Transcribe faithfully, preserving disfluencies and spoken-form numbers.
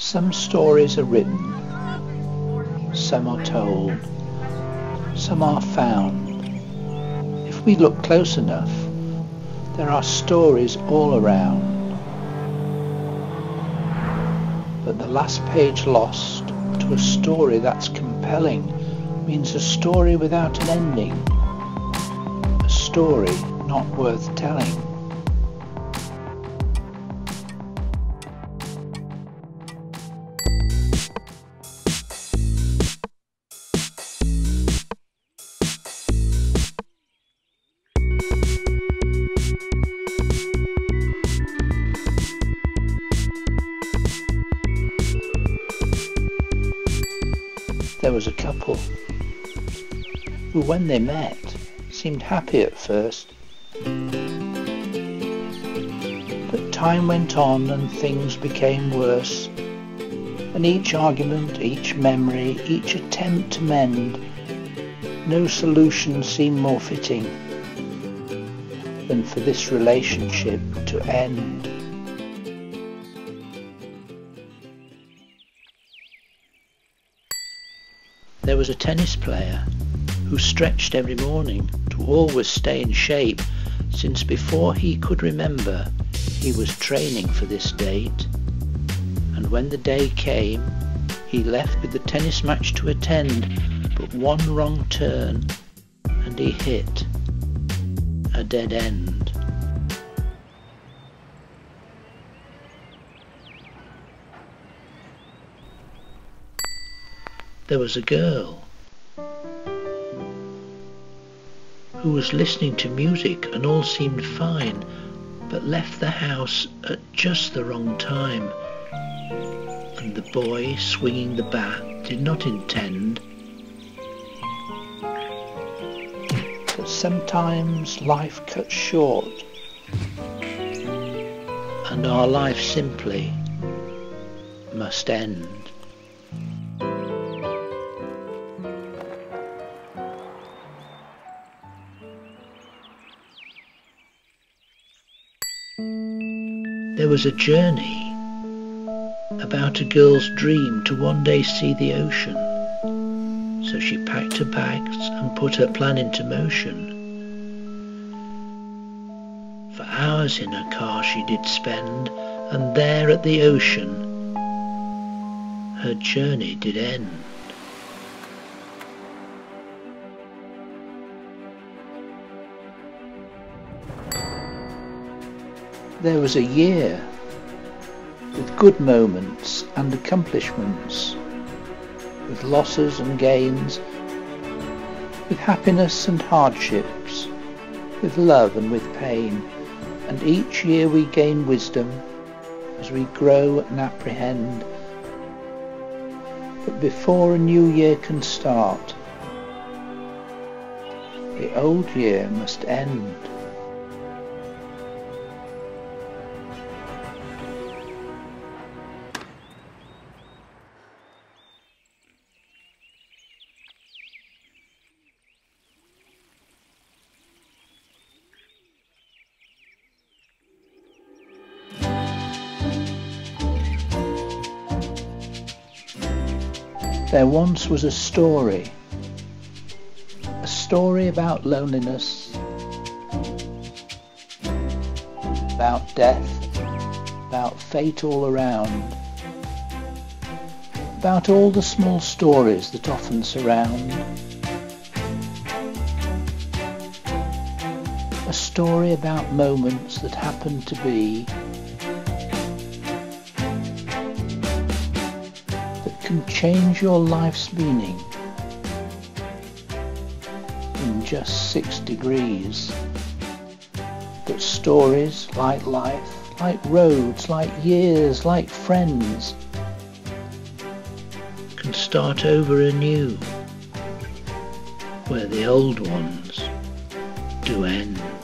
Some stories are written, some are told, some are found. If we look close enough, there are stories all around. But the last page lost to a story that's compelling means a story without an ending, a story not worth telling. There was a couple who, when they met, seemed happy at first. But time went on and things became worse, and each argument, each memory, each attempt to mend, no solution seemed more fitting than for this relationship to end. There was a tennis player who stretched every morning to always stay in shape, since before he could remember he was training for this date. And when the day came, he left with the tennis match to attend, but one wrong turn and he hit a dead end. There was a girl who was listening to music and all seemed fine, but left the house at just the wrong time. And the boy swinging the bat did not intend. But sometimes life cuts short, and our life simply must end. There was a journey about a girl's dream to one day see the ocean. So she packed her bags and put her plan into motion. For hours in her car she did spend, and there at the ocean her journey did end. There was a year with good moments and accomplishments, with losses and gains, with happiness and hardships, with love and with pain, and each year we gain wisdom as we grow and apprehend. But before a new year can start, the old year must end. There once was a story, a story about loneliness, about death, about fate all around, about all the small stories that often surround. A story about moments that happen to be, can change your life's meaning in just six degrees. But stories, like life, like roads, like years, like friends, can start over anew where the old ones do end.